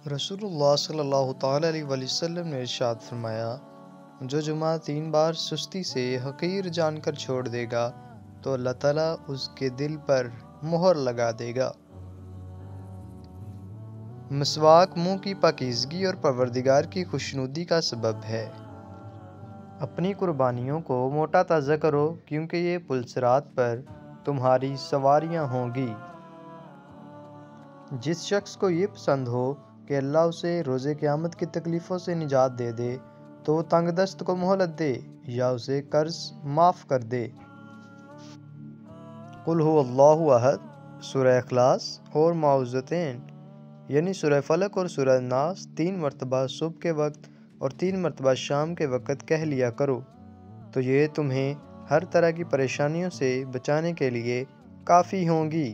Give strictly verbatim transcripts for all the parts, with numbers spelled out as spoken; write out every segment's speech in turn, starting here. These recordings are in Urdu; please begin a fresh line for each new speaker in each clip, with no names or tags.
رسول اللہ صلی اللہ تعالیٰ علیہ وآلہ وسلم نے ارشاد فرمایا، جو جمعہ تین بار سستی سے حقیر جان کر چھوڑ دے گا تو اللہ تعالیٰ اس کے دل پر مہر لگا دے گا۔ مسواک منہ کی پاکیزگی اور پروردگار کی خوشنودی کا سبب ہے۔ اپنی قربانیوں کو موٹا تازہ کرو کیونکہ یہ پلصراط پر تمہاری سواریاں ہوں گی۔ جس شخص کو یہ پسند ہو کہ اللہ اسے روز قیامت کی تکلیفوں سے نجات دے دے تو وہ تنگ دست کو مہلت دے یا اسے قرض معاف کر دے۔ قل هو اللہ احد، سورہ اخلاص اور معوذتین یعنی سورہ فلق اور سورہ ناس تین مرتبہ صبح کے وقت اور تین مرتبہ شام کے وقت کہہ لیا کرو تو یہ تمہیں ہر طرح کی پریشانیوں سے بچانے کے لیے کافی ہوں گی۔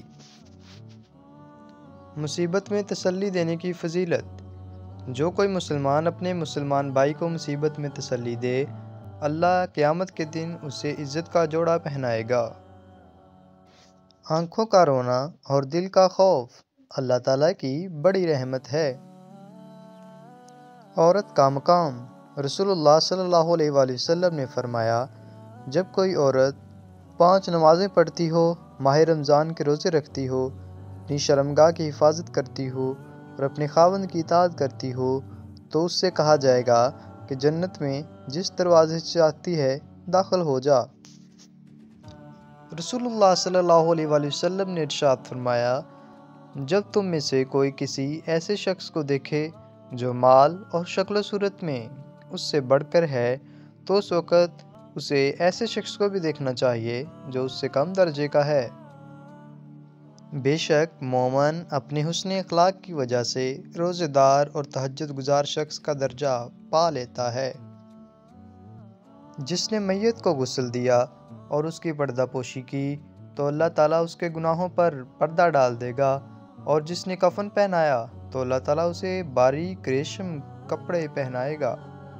مصیبت میں تسلی دینے کی فضیلت۔ جو کوئی مسلمان اپنے مسلمان بھائی کو مصیبت میں تسلی دے، اللہ قیامت کے دن اسے عزت کا جوڑا پہنائے گا۔ آنکھوں کا رونا اور دل کا خوف اللہ تعالیٰ کی بڑی رحمت ہے۔ عورت کا مقام۔ رسول اللہ صلی اللہ علیہ وآلہ وسلم نے فرمایا، جب کوئی عورت پانچ نمازیں پڑھتی ہو، ماہ رمضان کے روزے رکھتی ہو، اپنی شرمگاہ کی حفاظت کرتی ہو اور اپنے خاوند کی اطاعت کرتی ہو تو اس سے کہا جائے گا کہ جنت میں جس دروازے سے چاہتی ہے داخل ہو جا۔ رسول اللہ صلی اللہ علیہ وآلہ وسلم نے ارشاد فرمایا، جب تم میں سے کوئی کسی ایسے شخص کو دیکھے جو مال اور شکل و صورت میں اس سے بڑھ کر ہے تو اس وقت اسے ایسے شخص کو بھی دیکھنا چاہیے جو اس سے کم درجے کا ہے۔ بے شک مومن اپنے حسن اخلاق کی وجہ سے روزہ دار اور تہجد گزار شخص کا درجہ پا لیتا ہے۔ جس نے میت کو غسل دیا اور اس کی پردہ پوشی کی تو اللہ تعالیٰ اس کے گناہوں پر پردہ ڈال دے گا، اور جس نے کفن پہنایا تو اللہ تعالیٰ اسے باریک ریشم کپڑے پہنائے گا۔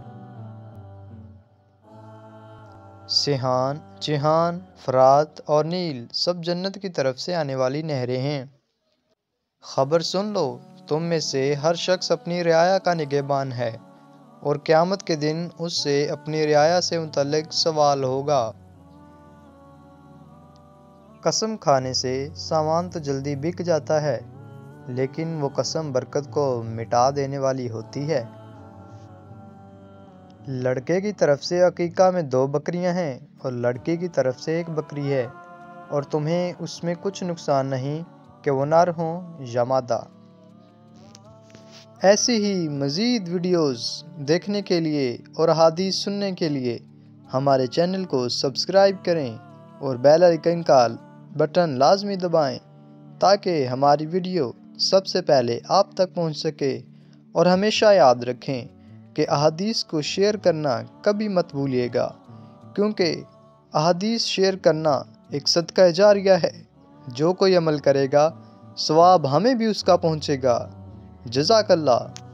سیحان، جیحان، فرات اور نیل سب جنت کی طرف سے آنے والی نہریں ہیں۔ خبر سن لو، تم میں سے ہر شخص اپنی رعایا کا نگہبان ہے اور قیامت کے دن اس سے اپنی رعایا سے متعلق سوال ہوگا۔ قسم کھانے سے سامان تو جلدی بک جاتا ہے لیکن وہ قسم برکت کو مٹا دینے والی ہوتی ہے۔ لڑکے کی طرف سے عقیقہ میں دو بکریاں ہیں اور لڑکی کی طرف سے ایک بکری ہے، اور تمہیں اس میں کچھ نقصان نہیں کہ وہ نر ہوں یا مادہ۔ ایسی ہی مزید ویڈیوز دیکھنے کے لیے اور احادیث سننے کے لیے ہمارے چینل کو سبسکرائب کریں اور بیل آئیکن کا بٹن لازمی دبائیں تاکہ ہماری ویڈیو سب سے پہلے آپ تک پہنچ سکے۔ اور ہمیشہ یاد رکھیں کہ احادیث کو شیئر کرنا کبھی مت بھولیے گا، کیونکہ احادیث شیئر کرنا ایک صدقہ جاریہ ہے۔ جو کوئی عمل کرے گا ثواب ہمیں بھی اس کا پہنچے گا۔ جزاک اللہ۔